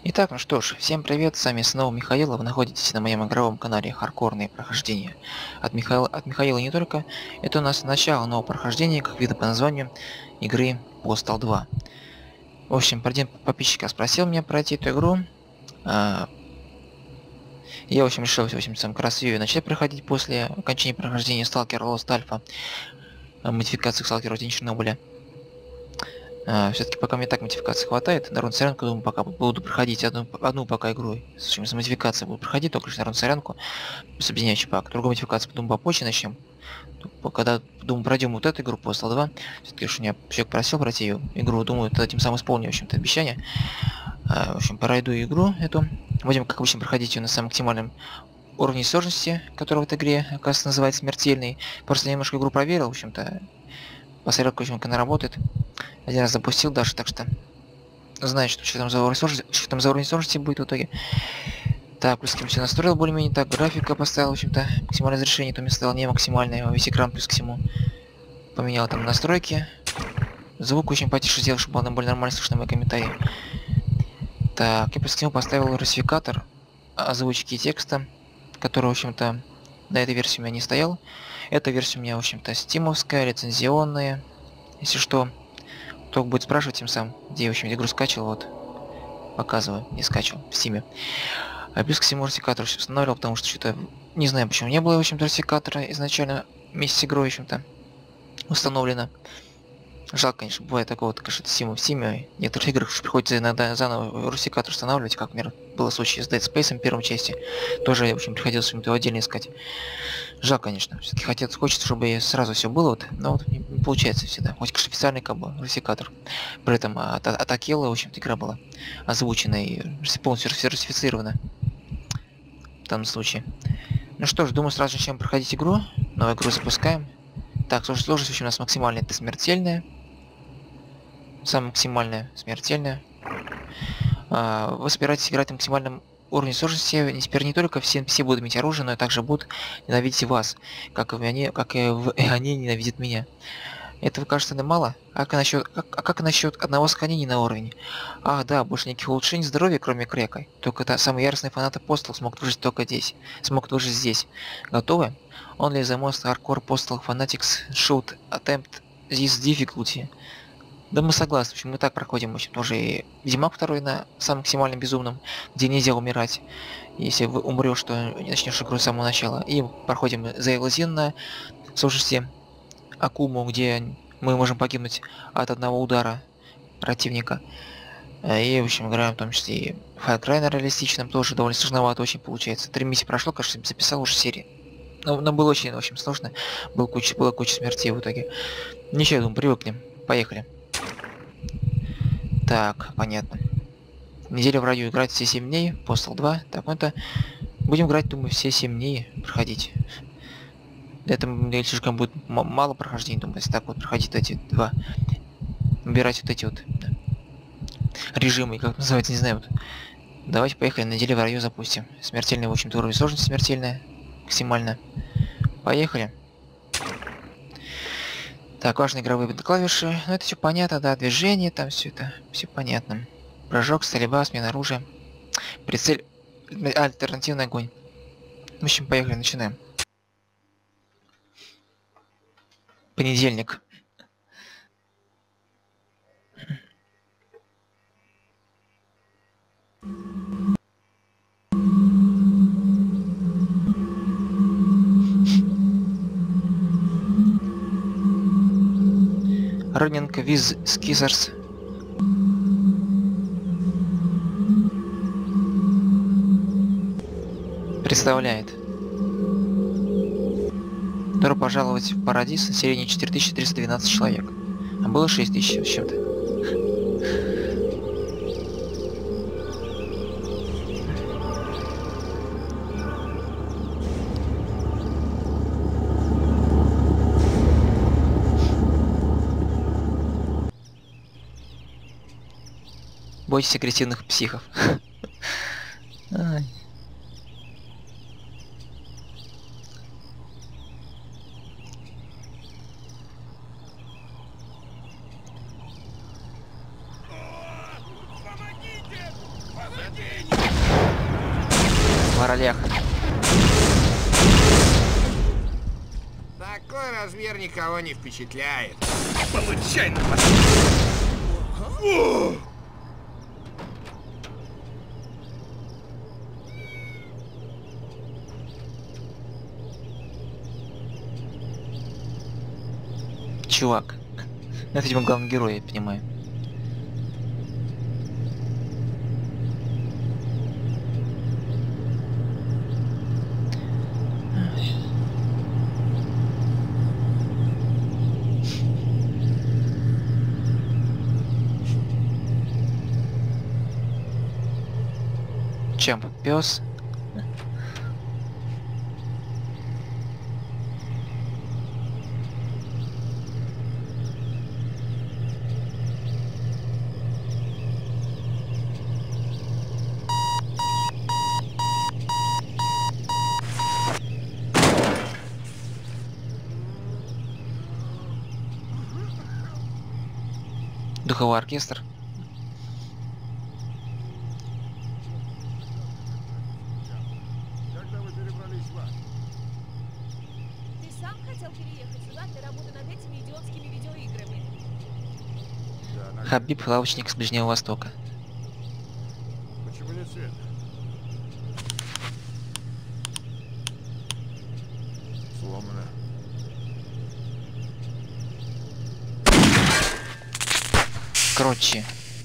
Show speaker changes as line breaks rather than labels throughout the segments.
Итак, ну что ж, всем привет, с вами снова Михаил, а вы находитесь на моем игровом канале Хардкорные прохождения. От Михаила не только, это у нас начало нового прохождения, как видно по названию, игры Postal 2. В общем, один подписчик спросил меня пройти эту игру. а, Я, в общем, решил, в общем, сам как раз ее начать проходить после окончания прохождения Stalker Lost Alpha, модификации Stalker День Чернобыля. Все-таки пока мне так модификации хватает, на рун-солянку, думаю, пока буду проходить одну пока игру. В общем, с модификацией буду проходить, только лишь на рун-солянку, с объединяющий пак. Другую модификацию, думаю, попозже начнем. Когда, думаю, пройдем вот эту игру, Postal 2, все-таки уж меня человек просил пройти ее игру, думаю, это тем самым исполню, в общем-то, обещание. В общем, пройду игру эту. Будем, как обычно, проходить ее на самом максимальном уровне сложности, который в этой игре, оказывается, называется смертельный. Просто я немножко игру проверил, в общем-то, посмотрел, как она работает. Один раз запустил даже, так что знает, что там за уровень сложности будет в итоге. Так, плюс все настроил более-менее, так, графика поставил, в общем-то, максимальное разрешение, то мне стало не максимальное, весь экран плюс к всему. Поменял там настройки. Звук очень потише сделал, чтобы было более нормально слышно мои комментарии. Так, я плюс к всему поставил русификатор озвучки текста, который, в общем-то, на этой версии у меня не стоял. Эта версия у меня, в общем-то, стимовская, лицензионная. Если что, кто будет спрашивать тем самым, где я, в общем, игру скачивал, вот, показываю, не скачивал, в стиме. А плюс к всему русификатор все устанавливал, потому что что-то, не знаю почему, не было, в общем-то, русификатора изначально вместе с игрой, в общем-то, установлено. Жалко, конечно, бывает такое вот, конечно, в Steam, в некоторых играх приходится иногда заново русификатор устанавливать, как, например, было в случае с Dead Space первой части. Тоже, в общем, приходилось его отдельно искать. Жалко, конечно. Все-таки хочется, чтобы сразу все было, вот, но вот не получается всегда. Хоть, конечно, официальный как бы русификатор. При этом от Акела, в общем-то, игра была озвучена и полностью русифицирована в данном случае. Ну что ж, думаю, сразу начнем проходить игру. Новую игру запускаем. Так, сложность, в общем, у нас максимальная, это смертельная. Самая максимальная смертельная. Вы собираетесь играть на максимальном уровне сложности. Теперь не только все будут иметь оружие, но и также будут ненавидеть вас, как и они ненавидят меня. Этого, кажется, мало. Как насчет одного сохранения на уровне? Ах да, больше никаких улучшений здоровья, кроме крека. Только это самые яростные фанаты Postal смогут выжить только здесь. Готовы? Only the most hardcore Postal fanatics should attempt this difficulty. Да мы согласны, в общем, мы так проходим, в общем, тоже и Ведьмак второй на самом максимально безумном, где нельзя умирать, если вы умрешь, то не начнешь игру с самого начала. И проходим The Elazin на сложности Акуму, где мы можем погибнуть от одного удара противника. И, в общем, играем в том числе и Far Cry на реалистичном, тоже довольно сложновато очень получается. 3 миссии прошло, кажется, записал уже серии. Но было очень, в общем, сложно. Была куча смертей в итоге. Ничего, я думаю, привыкнем. Поехали. Так, понятно. Неделю в раю играть все 7 дней, Postal 2. Так, ну это... Будем играть, думаю, все 7 дней проходить. Это слишком будет мало прохождений, думаю, если так вот проходить эти два. Убирать вот эти вот режимы, как называется, не знаю. Вот. Давайте поехали, на неделю в раю запустим. Смертельный, в общем-то, уровень сложности смертельная. Максимально. Поехали. Так, важные игровые клавиши. Ну, это все понятно, да, движение, там все это, все понятно. Прыжок, стрельба, смена оружия. Прицель, альтернативный огонь. В общем, поехали, начинаем. Понедельник. Running with Scissors. Представляет. Добро пожаловать в Парадис, население 4312 человек. А было 6000 с чем-то. Бойтесь агрессивных психов. Ай. Вороляха.
Такой размер никого не впечатляет.
Получай на
Чувак. Это, видимо, главный герой, я понимаю. Чем пес? Духовой оркестр.
Когда вы перебрались в ад?
Ты сам хотел переехать сюда для работы над этими идиотскими видеоиграми?
Да, на...
Хабиб, лавочник с Ближнего Востока.
Почему нет света? Сломано.
Короче.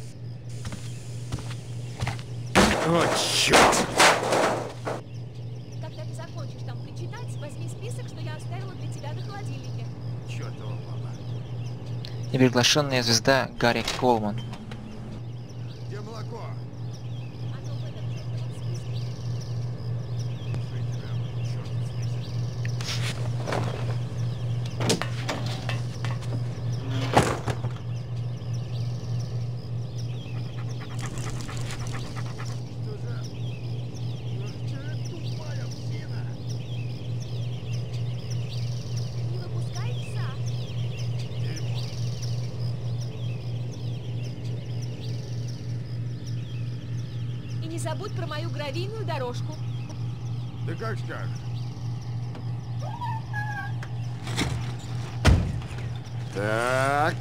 О, черт!
Когда ты закончишь там причитать, возьми список, что я оставила для тебя на холодильнике.
Чертова мама.
Неприглашенная звезда Гарри Колман.
Где молоко?
Оно в этом чертовом списке.
Пошли тебя, черт, список. Что за... Ах ты тупая псина!
Не выпускай пса.
Дерьмо.
И не забудь про мою гравийную дорожку.
Да как скажешь. Так.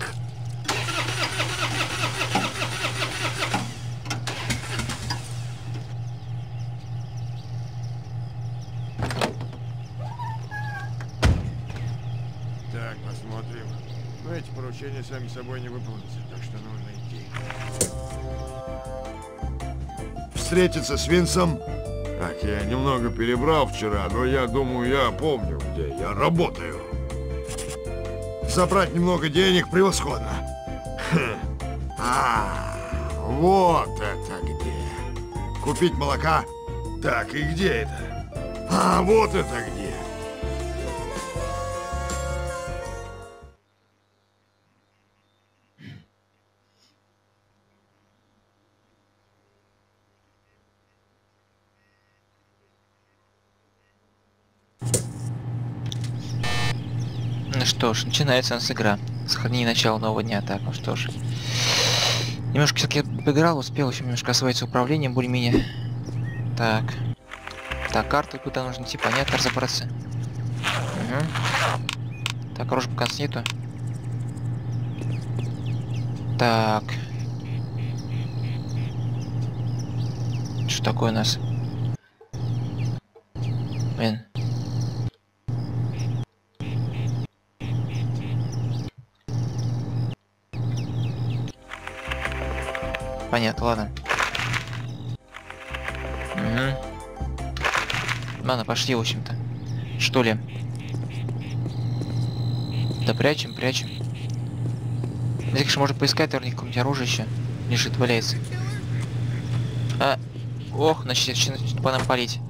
Так, посмотрим. Но эти поручения сами собой не выполнятся, так что нужно идти. Встретиться с Винсом? Так, я немного перебрал вчера, но я думаю, я помню, где я работаю. Забрать немного денег превосходно. Вот это где. Купить молока? Так, и где это? Вот это где.
Ну что ж, начинается у нас игра. Сохрани начало нового дня. Так, ну что ж. Немножко все-таки поиграл, успел еще немножко освоиться управлением, более-менее. Так. Так, карты куда нужно идти, понятно, разобраться. Угу. Так, оружия пока нету. Так. Что такое у нас? Блин. Понятно, ладно. Угу. Ладно, пошли, в общем-то. Что ли? Да прячем, прячем. Здесь, конечно, можно поискать, наверное, какое-нибудь оружие еще лежит, валяется. Ох, начну по нам палить.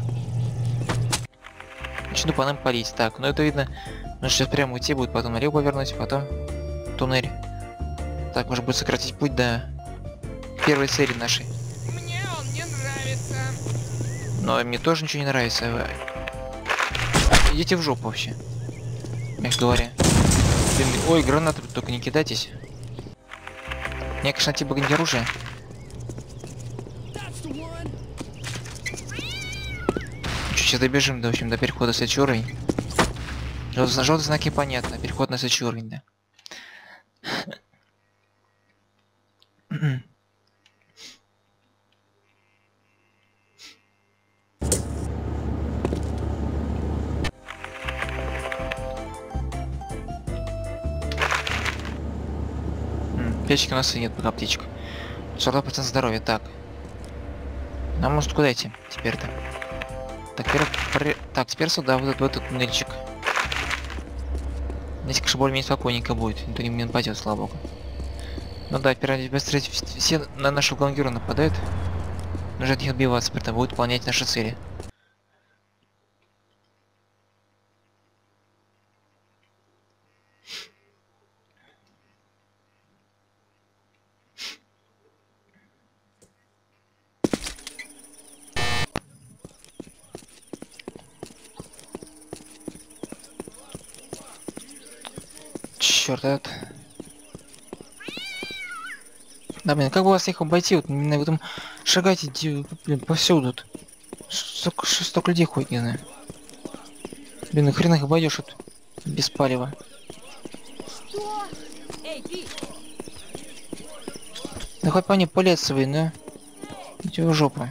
Начну по нам палить. Так, ну это видно. Ну сейчас прямо уйти будет, потом налево повернуть, потом туннель. Так, может быть сократить путь до первой серии нашей.
Мне он не нравится.
Но мне тоже ничего не нравится. Идите в жопу вообще. Мягко говоря. Блин, ой, гранату только не кидайтесь. Мне, конечно, типа не оружие. сейчас добежим, в общем, до перехода с уровень. Желтые знаки понятно, переход на следующий уровень, да. Аптечки у нас и нет, пока аптечек. 42% здоровья, так. Нам может куда идти теперь-то? Так, так, теперь сюда, в этот туннельчик. Здесь, конечно, более-менее спокойненько будет. Никто не нападет, слава богу. Ну да, теперь быстрее все на нашего главного героя нападают. Нужно от них отбиваться, при этом будет выполнять наши цели. Черт, этот. Да, блин, как бы вас их обойти? Вот именно в этом шагайте, блин, повсюду. Столько людей ходит, не знаю. Блин, хрен их обойдешь вот без палева.
Что? Эй, ты!
Да хоть по ней палец свой, да? Иди в жопу.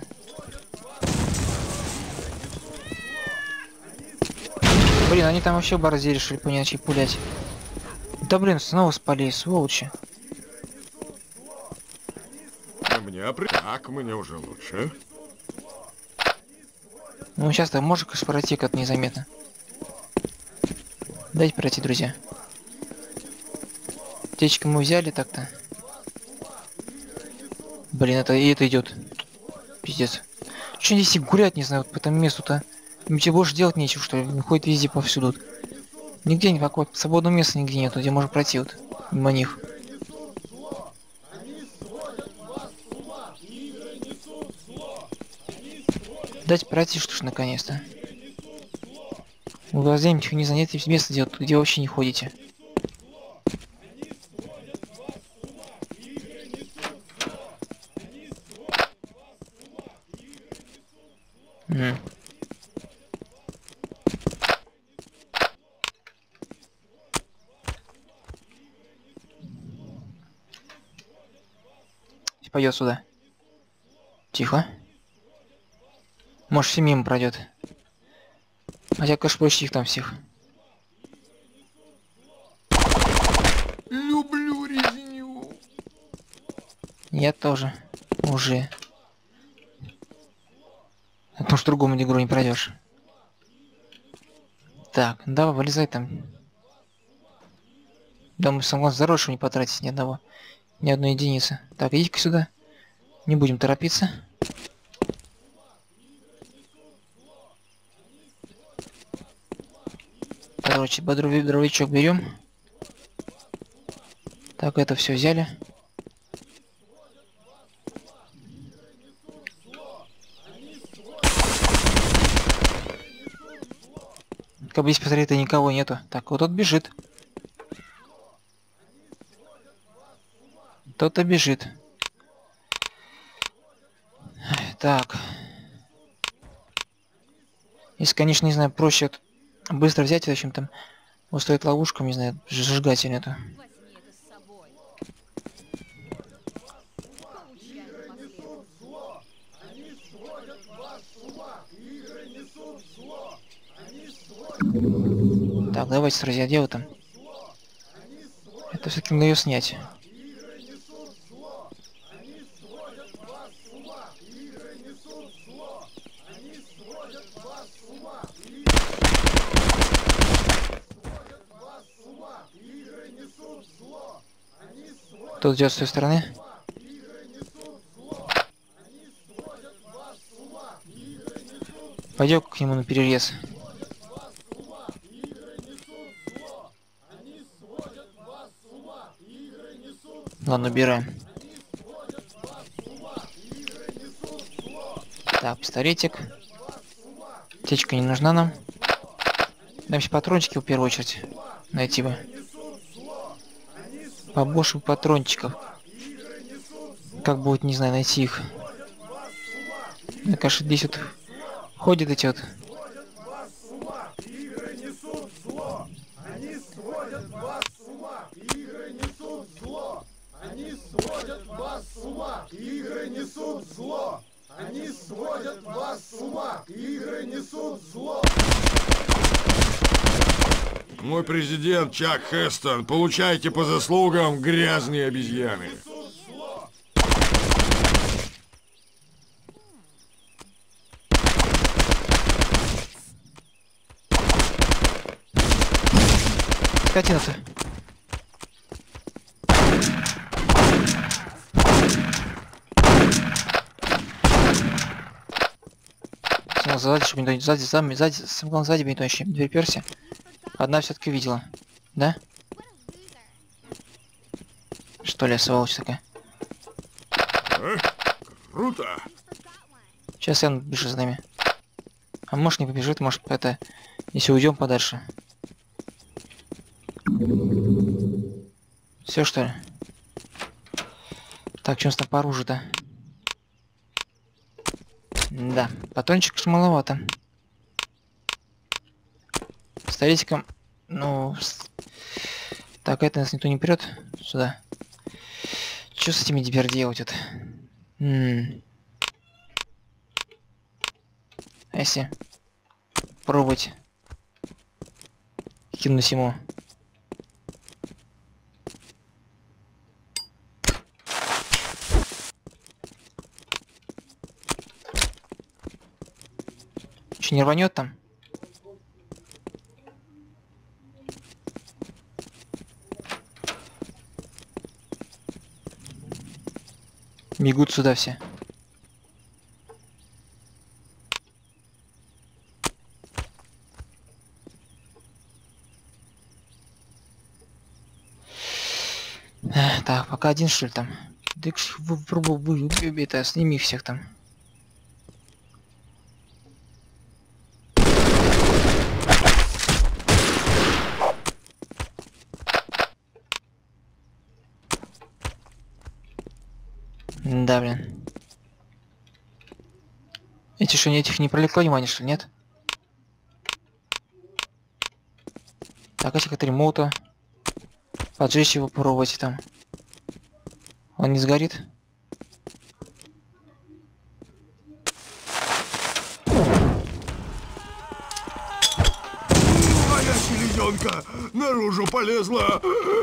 Блин, они там вообще борзели решили по ней начать пулять. Да блин, снова спали, сволочи.
Так, мне уже лучше.
Ну сейчас-то можешь пройти как-то незаметно. Дайте пройти, друзья. Аптечки мы взяли так-то. Блин, это идет. Пиздец. Че здесь и гулять, не знаю, вот по этому месту-то. Им тебе больше делать нечего, что ли? Ходит везде повсюду. Нигде никакого свободного места нигде нету, где можно пройти вот мимо них. Дайте пройти, что ж, наконец-то. Вы где-нибудь не занятые место делать, где вообще не ходите. Пойдет сюда. Тихо. Может, все мимо пройдет. Хотя, конечно, почти их там всех.
Люблю резню.
Я тоже. Уже. Потому что другому игру не пройдешь. Так, давай, вылезай там. Да мы сам глаз здоров, чтобы не потратить ни одного. Ни одной единицы. Так, идите-ка сюда. Не будем торопиться. Короче, дровичок берем. Так, это все взяли. Как бы здесь посмотреть-то никого нету. Так, вот тот бежит. Кто-то бежит. Так. Если, конечно, не знаю, проще быстро взять, в общем, там устроить ловушку, не знаю, сжигатель эту.
Возьми это с собой. Получай напоследок.
Так, давайте, друзья, дело там. Это все-таки надо ее снять. Кто идет с той стороны? Пойдем к нему на перерез. Ладно, убираем. Так, пистолетик. Аптечка не нужна нам. Нам все патрончики в первую очередь найти бы. Побольше патрончиков. Как будет, не знаю, найти их. Мне кажется, здесь вот ходят эти вот
несут зло! Они сводят вас с ума! Игры несут зло! Мой президент Чак Хестон, получайте по заслугам, грязные обезьяны!
Скотина-то. Сзади, чтобы никто не... Сзади бы никто еще не приперся. Одна все-таки видела. Да? Что ли, сволочь такая?
Круто!
Сейчас я бежит за нами. А может не побежит, может это... Если уйдем подальше. Все что ли? Так, что у нас там по оружию-то? Да, патрончик уж маловато. С тарельком, ну... Так, это нас никто не прет сюда. Что с этими теперь делать вот? А если пробовать кинуть ему? Че, не рванет там? Бегут сюда все. Так, пока один что ли там. Так попробуй, это, сними всех там. Да, блин. Эти что, этих не пролекло внимание, что ли, нет? Так, этих от ремоута. Поджечь его, попробовать там. Он не сгорит?
Моя селезенка наружу полезла!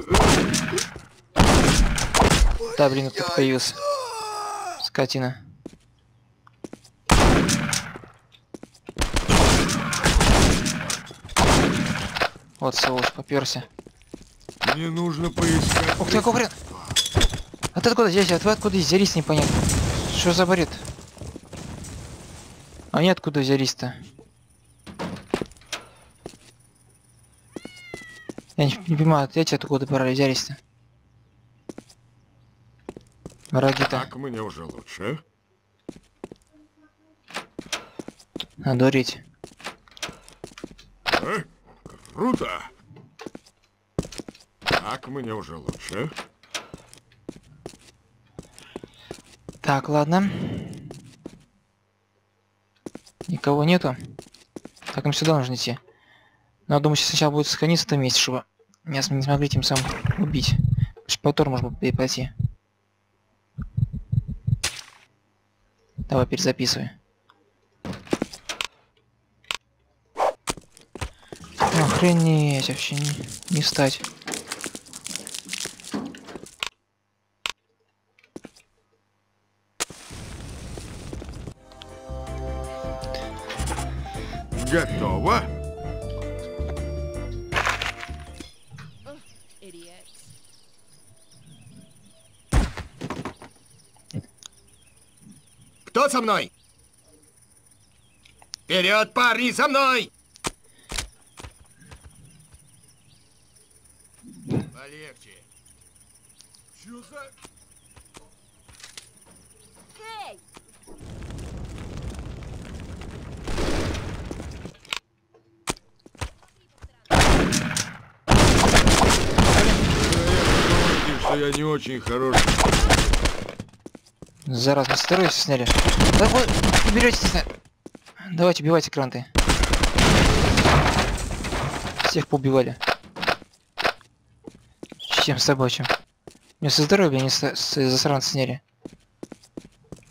Да, блин, вот тут появился. Скотина. Вот сволочь, попёрся.
Мне нужно поискать...
Ух ты, какой хрен! А ты откуда здесь? А ты откуда взялись, непонятно. Что за бред? Они откуда взялись-то? Я не понимаю, эти откуда взялись-то? Враги-то.
Так мне уже лучше.
Одурить.
Круто. Так мне уже лучше.
Так, ладно. Никого нету. Так, им сюда нужно идти. Но я думаю, сейчас сначала будет сохраниться в этом месте, чтобы меня не смогли тем самым убить. Шпатор можно перепойти. Давай, перезаписывай. Охренеть, вообще не встать.
Готово.
Кто со мной? Вперед, парни, со мной! Полегче.
Чё за...
Эй!
Что я не очень хороший.
Зараз мы стероиды сняли. Да вы уберётесь. Давайте, убивайте кранты. Всех поубивали. Чем собачьим. Мне со здоровья они засранцы сняли.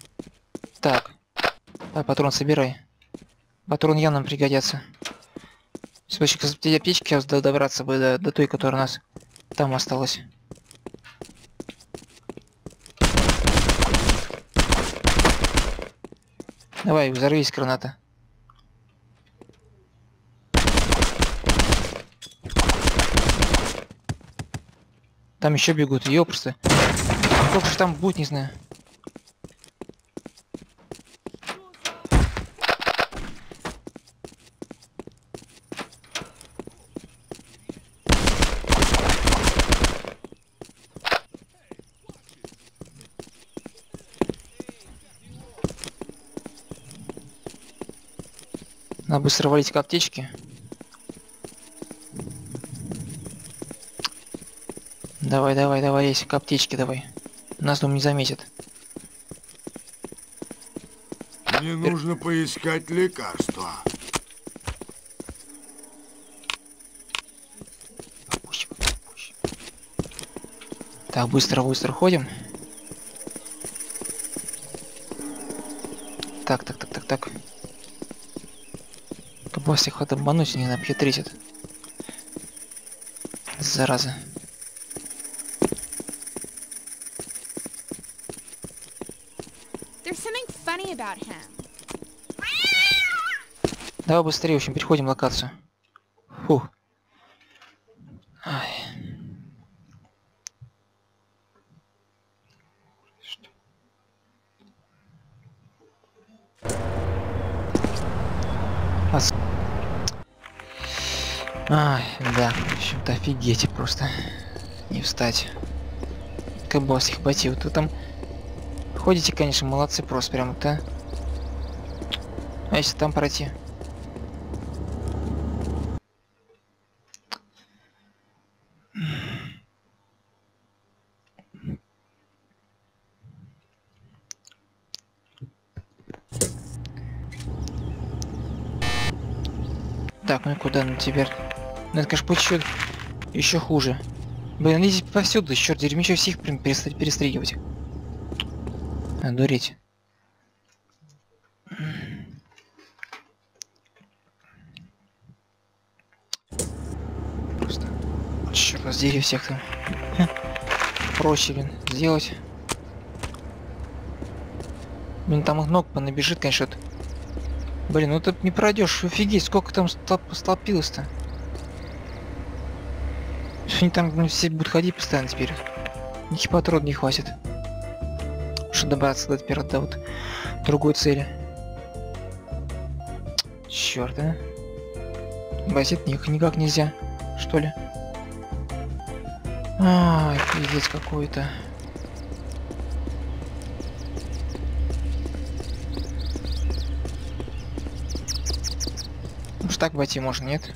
Так. А, патрон собирай. Патрон явно нам пригодятся. Если к аптечке сейчас добраться бы до той, которая у нас там осталась. Давай, взорвись, граната. Там еще бегут, ёпрсты. Сколько же там будет, не знаю. Надо быстро валить к аптечке. Давай, давай, давай, есть к аптечке, давай. Нас дом не заметит.
Мне нужно поискать лекарства.
Так, быстро ходим. Так. Бас их обмануть, не напхитрить. Зараза.
There's something funny about him.
Давай быстрее, в общем, переходим локацию. Фух. Ай. Ай, да, в общем-то, офигеть просто. Не встать. Как бы вас их хватило. Вы там ходите, конечно, молодцы просто прям-то. А если там пройти? Так, ну и куда ну теперь? Ну это, конечно, будет еще хуже. Блин, они здесь повсюду, черт, дерьмичо всех прям перестреливать. Одуреть. Просто. Черт, раздери всех там. Проще, блин, сделать. Блин, там их ног понабежит, конечно. Блин, ну тут не пройдешь, офигеть, сколько там столпилось-то. Они там все будут ходить постоянно теперь. Ни патрон не хватит. Чтобы добраться до вот другой цели. Черт, а? Басить никак нельзя, что ли? Ай, пиздец какой-то. Уж так войти можно, нет?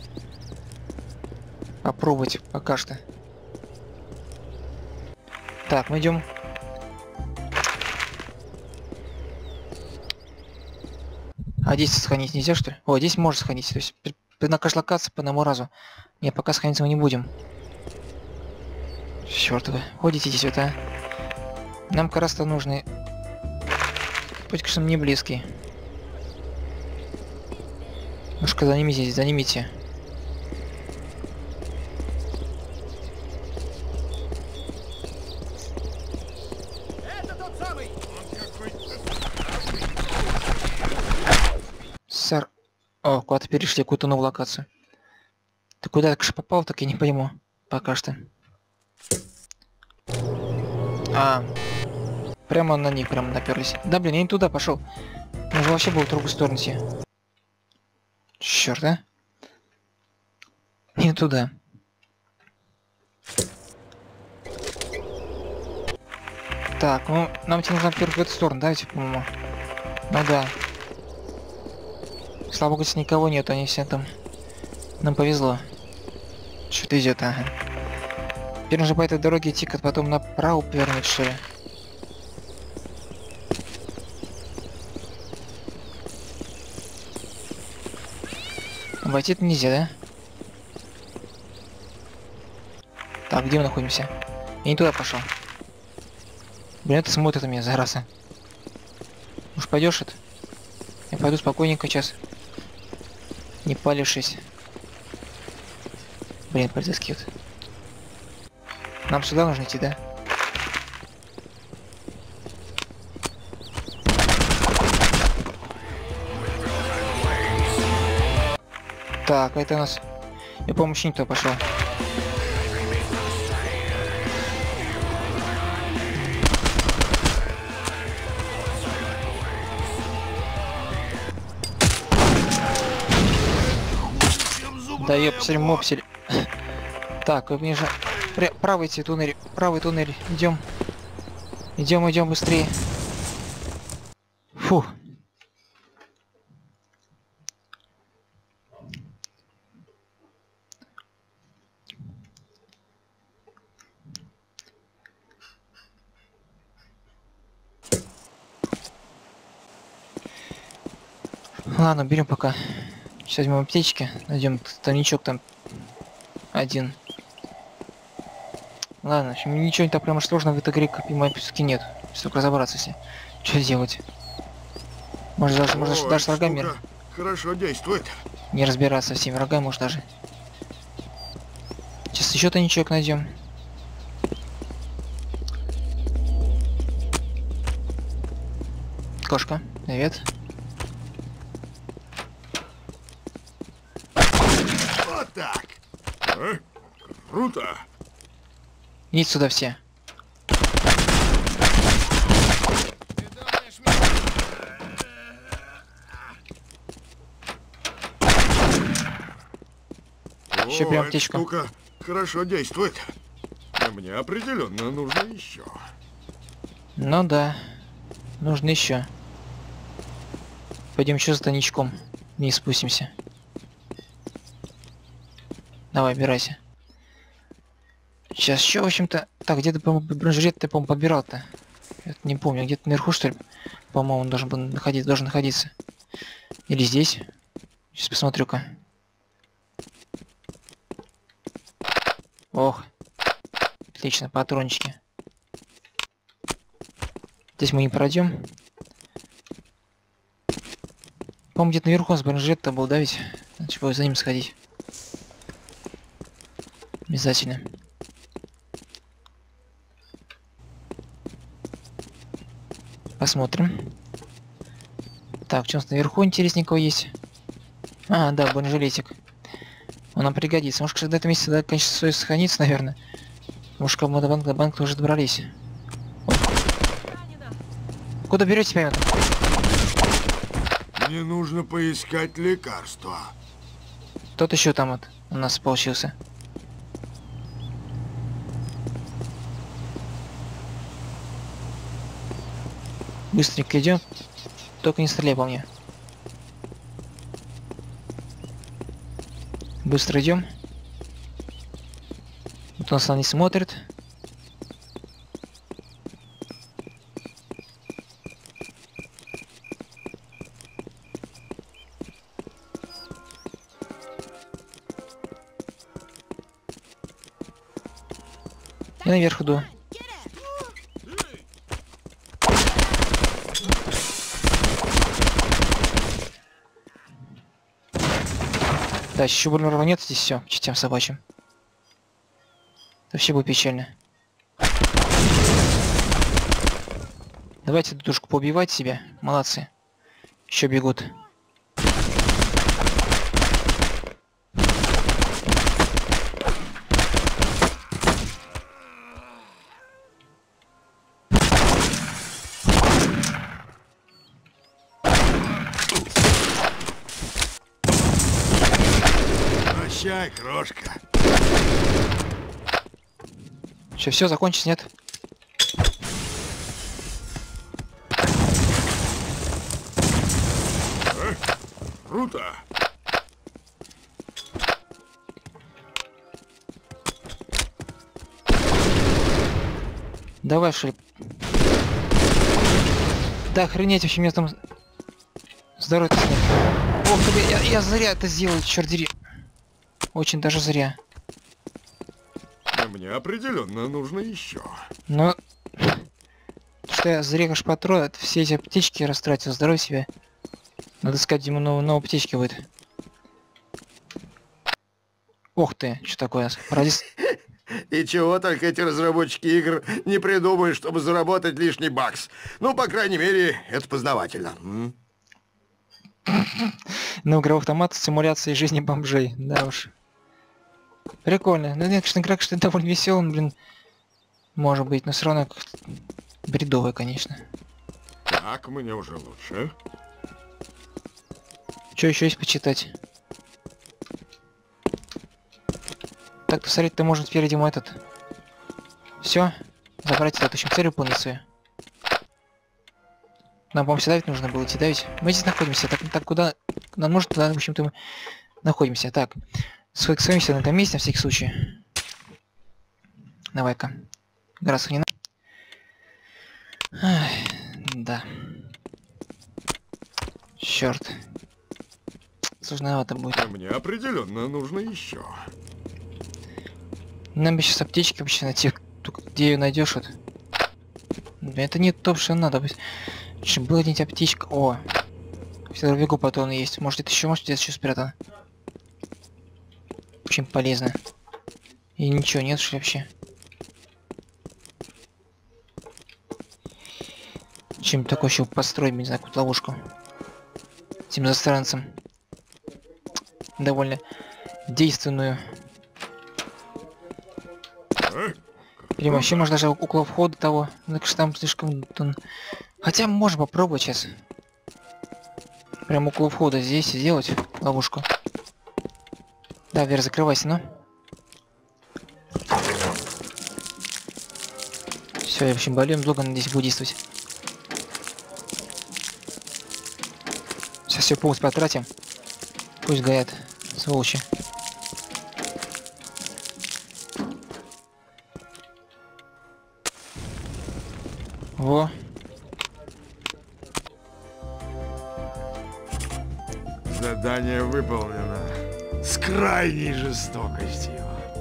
Попробовать пока что. Так, мы идем. А здесь сохранить нельзя, что ли? О, здесь можно сохранить. То есть на каждой локации по одному разу. Нет, пока сохраниться мы не будем. Черт вы, ходите здесь вот, а? Нам как раз-то нужны. Путь, конечно, не близкий. Немножко занимите.
Это тот самый!
Сэр. О, куда-то перешли, какую-то новую локацию. Ты куда так попал, так я не пойму. Пока что. А. Прямо на них, прямо наперлись. Да блин, я не туда пошел. Нужно вообще было в другую сторону идти. Черт, а? Не туда. Так, ну нам тебе нужно в эту сторону, давайте, по-моему. Ну да. Слава богу, здесь никого нет, они все там. Нам повезло. Что-то идет, ага. Теперь нужно по этой дороге идти, как потом направо повернуть, что ли. Обойти-то нельзя, да? Так, где мы находимся? Я не туда пошел. Блин, это смотрит на меня, зараза. Уж пойдешь это? Я пойду спокойненько сейчас. Не палившись. Блин, полицейский вот. Нам сюда нужно идти, да? Так, это у нас... Я помощь никто пошел. Да ёпсель, мопсель. Так, вы мне же... Правый туннель, правый туннель. Идем. Идем быстрее. Фу. Ладно, берем пока. Сейчас возьмем аптечки, найдем тайничок там один. Ладно, в общем, ничего не так прямо сложного в этой игре, как понимаю, все-таки нет. Сейчас только разобраться все. Что делать? Может даже с врагами
хорошо действует.
не разбираться со всеми врагами, может даже. Сейчас еще тайничок найдем. Кошка, привет.
Вот так. А? Круто.
Идите сюда все. Еще прям
эта
аптечку.
штука хорошо действует. А мне определенно нужно еще.
Ну да. Нужно еще. Пойдем еще за тайничком. Не спустимся. Давай, убирайся. Сейчас еще, в общем-то... Так, где-то, по-моему, бронежилет ты, по-моему, подбирал-то. Это не помню. Где-то наверху, что ли? По-моему, он должен находиться. Или здесь. Сейчас посмотрю-ка. Ох. Отлично, патрончики. Здесь мы не пройдем. По-моему, где-то наверху у нас бронежилет-то был, да ведь? Надо было за ним сходить. Обязательно. Посмотрим. Так, что у нас наверху интересненького есть? А, да, бронежилетик. Он нам пригодится. Может, когда это месяц, да, конечно, стоит сохраниться, наверное. Может, как мы до банка уже добрались. Куда берете прямо?
Мне нужно поискать лекарства.
Тот еще там вот у нас получился. Быстренько идем. Только не стреляй по мне. Быстро идем. Вот он нас не смотрит. И наверх иду. Да, еще больно рванет здесь все, к чертям собачьим. Вообще будет печально. Давайте душку поубивать себя. Молодцы. Еще бегут.
Прощай, крошка.
Че, все, закончилось, нет?
Круто.
Давай, Шип. Да, охренеть, вообще меня там... Здоровье нет. Ох, я зря это сделал, черт дери. Очень даже зря.
А мне определенно нужно еще.
Но... Что я зря патрон, все эти аптечки растратил, здоровье себе. Надо искать ему новые аптечки будет. Ух ты, что такое у нас? Парадис.
И чего только эти разработчики игр не придумают, чтобы заработать лишний бакс. Ну, по крайней мере, это познавательно.
Ну, игровой автомат с симуляцией жизни бомжей. Да уж. Прикольно. Ну, нет, конечно, игра, конечно, довольно веселая, блин. Может быть, но все равно бредовая, конечно.
Так, мне уже лучше.
Что еще есть почитать? Так, посмотреть-то можно теперь, видимо, этот. Все. Забрать следующую цель выполнить свою. Нам, по-моему, сюда ведь нужно было идти, да ведь? Мы здесь находимся. Так куда нам нужно, туда, в общем-то, мы находимся. Так. Сфокусируемся на этом месте, на всякий случай. Давай-ка. Раз не на. Да. Черт. Сложновато будет.
А мне определенно нужно еще.
Нам бы сейчас аптечки вообще найти. Только где ее найдешь вот? Это не то, что надо быть. Была где-нибудь аптечка. О! Всегда бегу патроны есть. Может это еще, может где-то еще спрятано. Очень полезно. И ничего нет, что ли, вообще. Чем-то такое еще построить, не знаю, какую-то ловушку. Этим застранцам. Довольно действенную. Или вообще можно даже около входа того. Ну, что там слишком... Хотя можно попробовать сейчас. Прям около входа здесь сделать ловушку. Да, Вер, закрывайся, ну. Все, я очень болею, долго надеюсь будет действовать. Сейчас все полностью потратим. Пусть горят, сволочи. Во.
Задание выполнено. С крайней жестокостью.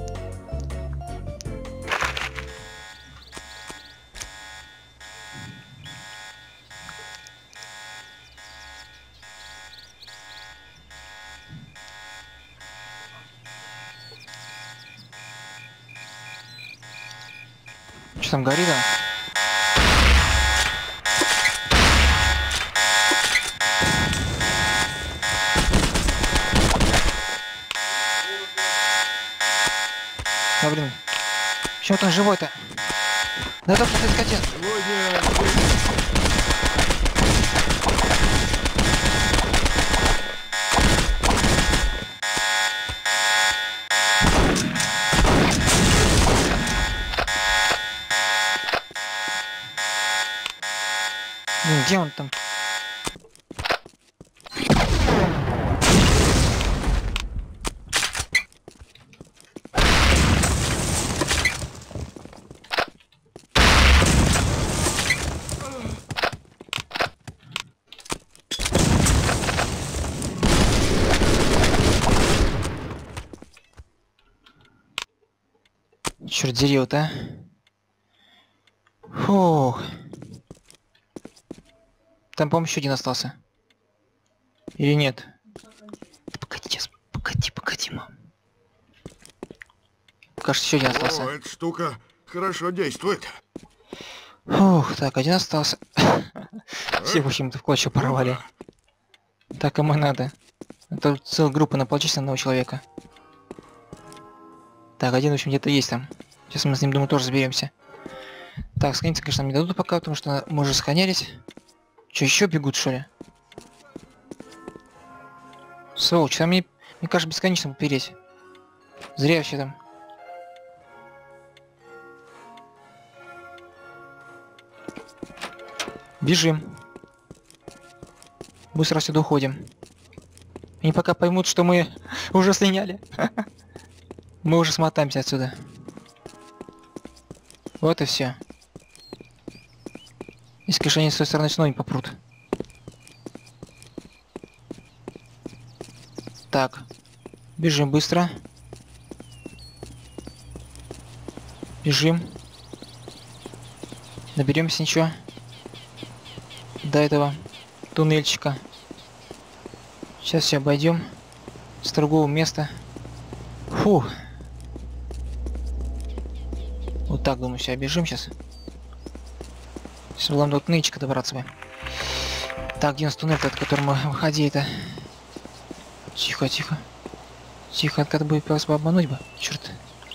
Что там горит, а? Да блин. Почему он живой-то? Да это что-то скотин. Где он там? Черт дерет, а? Фух. Там, по-моему, еще один остался. Или нет? Да погоди, сейчас. Погоди, мам. Кажется, еще один остался.
О, эта штука хорошо действует.
Фух, так, один остался. Все, в общем-то, в клочья порвали. Так им и надо. Это целая группа на полчаса одного человека. Так, один, в общем, где-то есть там. Сейчас мы с ним, думаю, тоже разберемся. Так, сходиться, конечно, нам не дадут пока, потому что мы уже сохранялись. Че, еще бегут, что ли? Сволочь, там мне кажется, бесконечно упереть. Зря вообще там. Бежим. Быстро отсюда уходим. Они пока поймут, что мы уже слиняли. Мы уже смотаемся отсюда. Вот и все. Если, конечно, они с той стороны снова не попрут. Так. Бежим быстро. Бежим. Наберемся ничего. до этого туннельчика. Сейчас все обойдем с другого места. Фу. Вот так, думаю, все обежим сейчас. Сейчас было до туннельчика добраться бы. Так, где у нас туннель, от которого мы выходили-то? Тихо, тихо. Тихо, откуда бы пытался бы обмануть бы. Черт.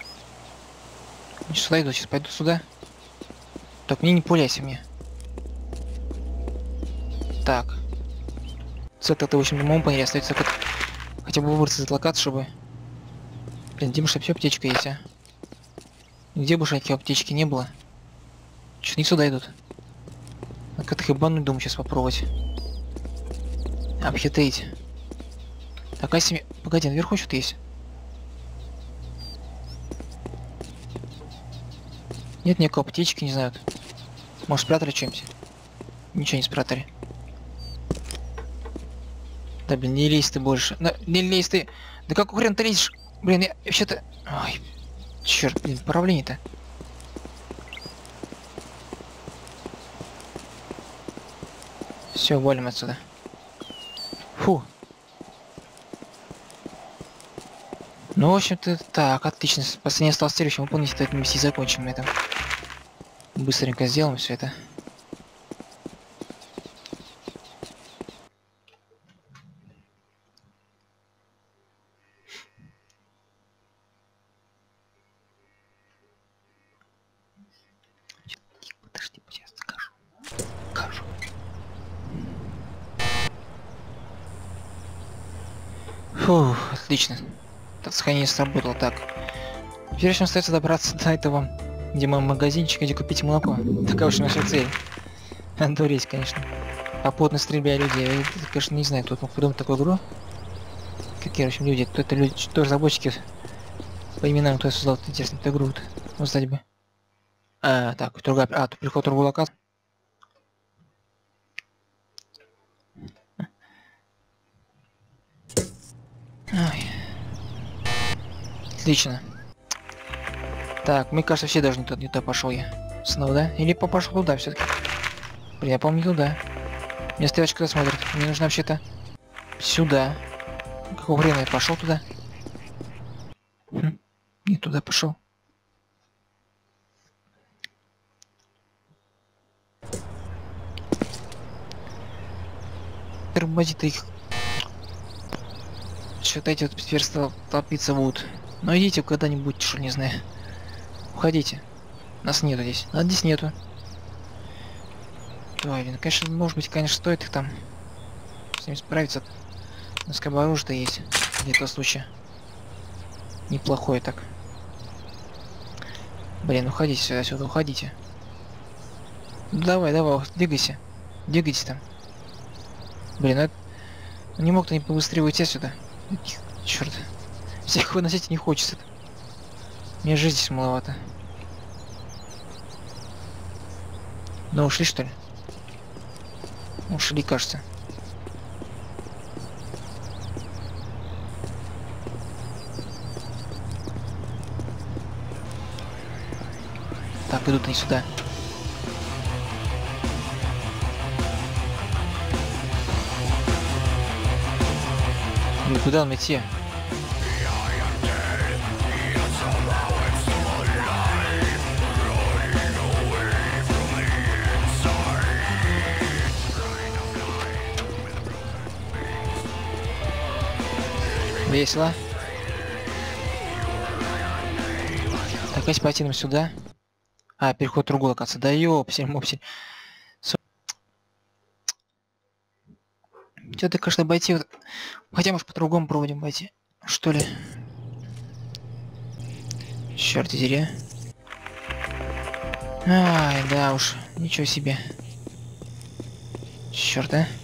Сюда иду, сейчас пойду сюда. Так, мне не пуляйся мне. Так. Цель-то, в общем, на моем плане остается хотя бы выбраться из локации, чтобы... Блин, где бы все аптечка есть, а? Где бы такие аптечки не было? Чё не сюда идут? А как их обмануть, думаю, сейчас попробовать. Обхитрить. Так, а если... Погоди, наверху что-то есть. Нет никакой аптечки, не знаю. Может, спрятали чем-то? Ничего не спрятали. Да, блин, не лезь ты больше. Да, не лезь ты. Да как хрен ты лезешь? Блин, я вообще-то... Ой, черт, блин, управление-то. Все, валим отсюда. Фу. Ну, в общем-то, так, отлично. Последний остался следующим. Выполнить эту миссию, закончим на этом. Быстренько сделаем все это. Подожди, сейчас скажу. Фу, отлично. Так, сохранение сработало. Так. Теперь еще остается добраться до этого, где мой магазинчик, где купить молоко. Такая уж наша цель. Дурить, конечно. Попутно стреляя людей. Я, конечно, не знаю, кто мог придумать такую игру. Какие, в общем, люди. Кто это люди, что разработчики по именам, кто создал эту интересную игру. Узнать бы. Так, другая... тут приход в другую локацию. Ой. Отлично. Так, мне кажется, все даже не туда пошел я. Снова, да? Или пошел туда все-таки. Блин, я помню туда. Мне стрелочка когда смотрит. Мне нужно вообще-то сюда. Какого хрена я пошел туда? Не туда пошел. Тормозит их. Что-то эти вот теперь толпиться будут. Ну идите куда-нибудь, что не знаю. Уходите. Нас нету здесь. Нас здесь нету. Ой, блин, конечно, может быть, конечно, стоит их там с ними справиться. У нас как бы оружие-то есть. Для этого случая. Неплохое так. Блин, уходите сюда, уходите. Ну, давай, двигайся. Двигайтесь там. Блин, ну это... Не мог-то не побыстрее уйти сюда. Черт. Всех выносить не хочется. Мне жизни здесь маловато. Ну ушли, что ли? Ушли, кажется. Так, идут они сюда. Блин, куда нам идти? Весело. Так, если пойти нам сюда. Переход в другую локацию. Да ёпсель-мопсель. Что-то, конечно, обойти. Хотя, может, по-другому проводим обойти. Что ли? Черт дери. Ай, да уж. Ничего себе. Черт, а.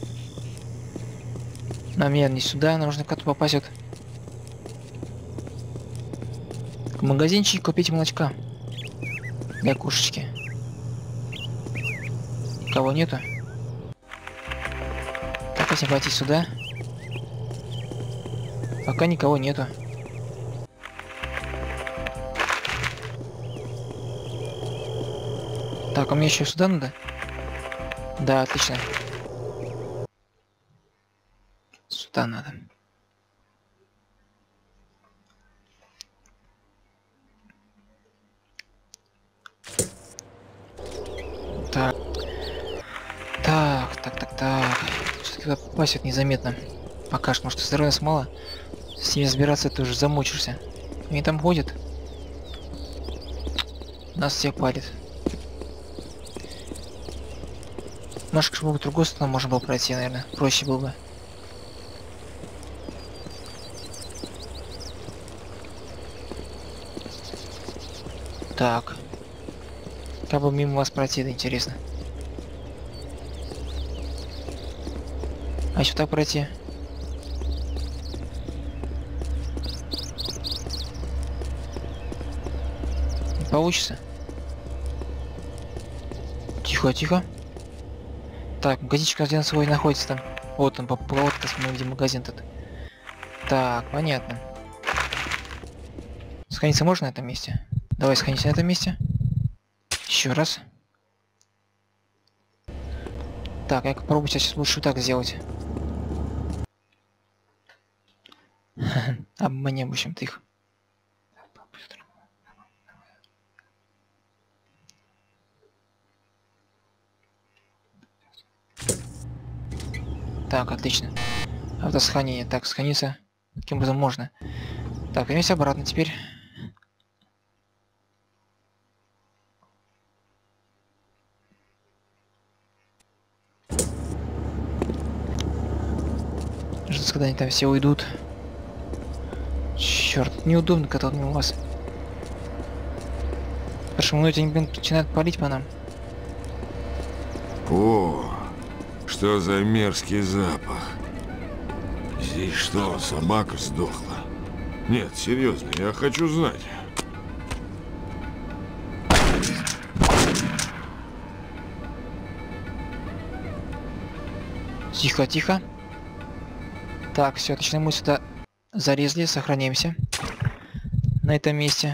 Нам не сюда, нам нужно куда-то попасть вот. В магазинчик купить молочка. Для кошечки. Никого нету. Так, если пойти сюда. Пока никого нету. Так, а мне еще сюда надо? Да, отлично. туда надо. Так. Так. Все-таки попасть вот незаметно. Пока что, может, здоровья нас мало. С ними разбираться ты уже замучишься. Они там ходят. Нас все палит. Немножко, чтобы в другую сторону можно было пройти, наверное. Проще было бы. Так. Как бы мимо вас пройти, да, интересно. А еще так пройти? Не получится? Тихо. Так, магазинчик один свой находится там. Вот он, вот мы видим магазин тут. Так, понятно. Сходиться можно на этом месте? Давай сходимся на этом месте. Еще раз. Так, я попробую сейчас лучше так сделать. Обманем, в общем-то, их. Так, отлично. Автосохранение. Так, сохраниться каким образом можно. Так, вернемся обратно теперь. Ждать, когда они там все уйдут. Черт, неудобно катать мимо вас. Потому что они, блин, начинают палить по нам.
О, что за мерзкий запах. Здесь что, собака сдохла? Нет, серьезно, я хочу знать.
Тихо. Так, все, отлично, мы сюда зарезали, сохраняемся на этом месте.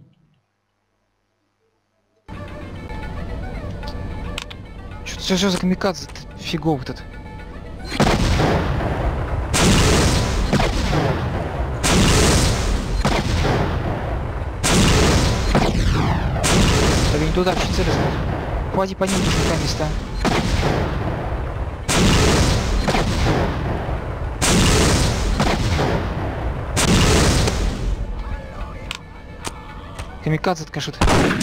Что за камикадзе фиговый тут? Так, не туда, вообще цель. Попади по ним, на места. Камикадзе откажет.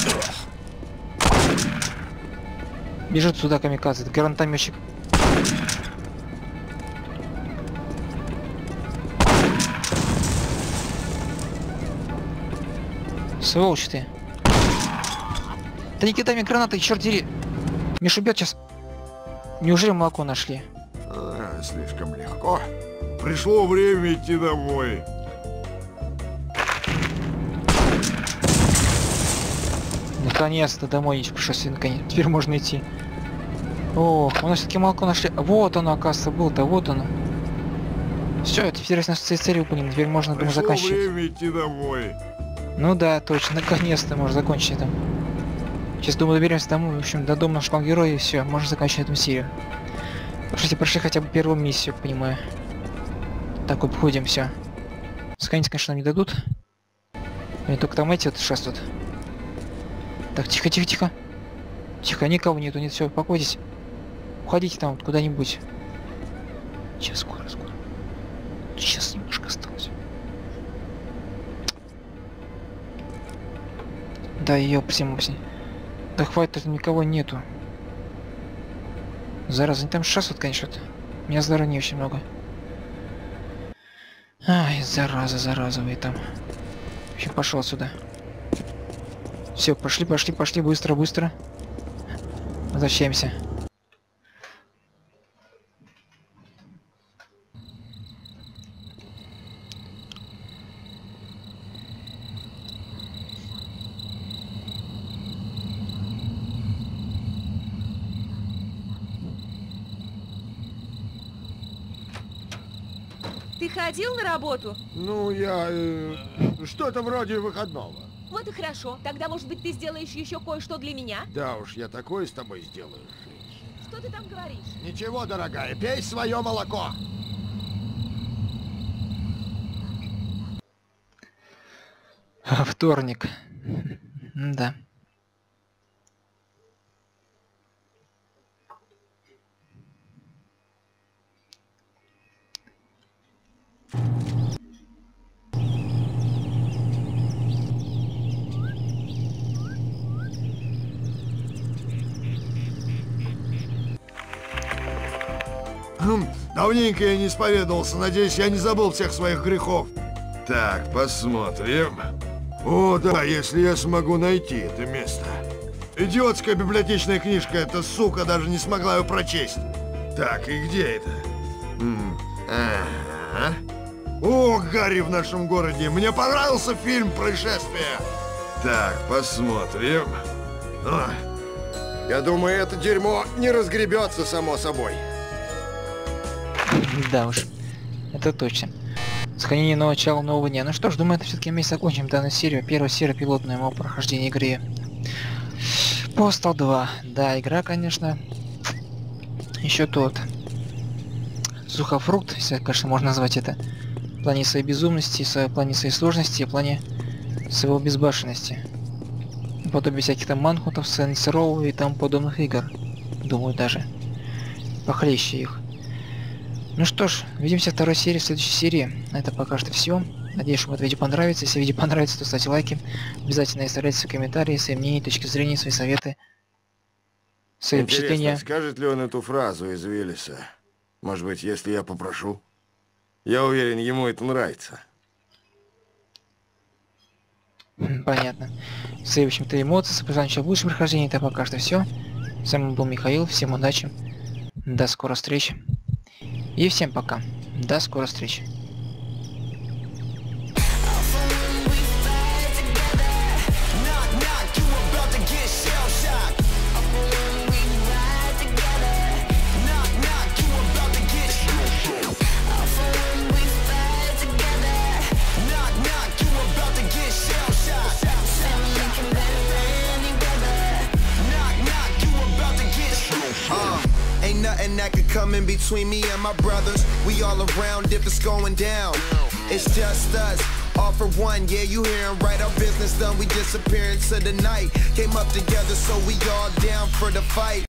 Бежит сюда камикадзе, это гранатометчик. Сволочь ты. Да не кидай мне гранаты, черт дери. Меня шибет сейчас. Неужели молоко нашли?
Слишком легко. Пришло время идти домой.
Наконец-то домой пришлось, наконец. Теперь можно идти. О, у нас все-таки молоко нашли. Вот оно, оказывается, было-то, вот оно. Все, теперь нас цель выполнена. Теперь можно, думаю, заканчивать.
Время идти домой.
Ну да, точно, наконец-то можно закончить это. Сейчас, думаю, доберемся домой. В общем, до дома нашего героя, и все, можно заканчивать эту серию. Прошли хотя бы первую миссию, понимаю. Так, обходим все. Сохранить, конечно, нам не дадут. Они только там эти вот шастают. Так, тихо. Тихо, никого нету, нет, все, успокойтесь. Уходите там вот куда-нибудь. Сейчас, скоро. Сейчас немножко осталось. Да, ёпси. Да хватит, тут никого нету. Зараза, они там шастают, конечно. У меня здоровья не очень много. Ай, зараза вы там. В общем, пошел отсюда. Все, пошли, быстро. Возвращаемся.
Ты ходил на работу?
Ну, я... что-то вроде выходного.
Вот и хорошо. Тогда, может быть, ты сделаешь еще кое-что для меня?
Да уж, я такое с тобой сделаю.
Что ты там говоришь?
Ничего, дорогая, пей свое молоко.
Вторник. Да.
Давненько я не исповедовался. Надеюсь, я не забыл всех своих грехов. Так, посмотрим. О, да, если я смогу найти это место. Идиотская библиотечная книжка, эта сука даже не смогла ее прочесть. Так, и где это? Ага. О, Гарри в нашем городе. Мне понравился фильм «Происшествие». Так, посмотрим.
Я думаю, это дерьмо не разгребется само собой.
Да уж. Это точно. Сохранение начала нового дня. Ну что ж, думаю, это все-таки мы закончим данную серию. Первая серия пилотная моего прохождения игры. Postal 2. Да, игра, конечно, еще тот. Сухофрукт, если, конечно, можно назвать это. В плане своей безумности, в плане своей сложности, в плане своего безбашенности. Подобие всяких там манхутов, Saints Row и тому подобных игр. Думаю, даже. Похлеще их. Ну что ж, увидимся в второй серии, в следующей серии. Это пока что все. Надеюсь, что вам это видео понравится. Если видео понравится, то ставьте лайки. Обязательно оставляйте свои комментарии, свои мнения, точки зрения, свои советы, свои впечатления.
Скажет ли он эту фразу из Уиллиса? Может быть, если я попрошу? Я уверен, ему это нравится.
Понятно. Свои, в общем-то, эмоции, сопровождающие в лучшем прохождении. Это пока что все. С вами был Михаил. Всем удачи. До скорой встречи. И всем пока. До скорой встречи.
Ain't nothing that could come in between me and my brothers. We all around if it's going down. It's just us, all for one. Yeah, you hearing right? Our business done. We disappear into the night. Came up together, so we all down for the fight.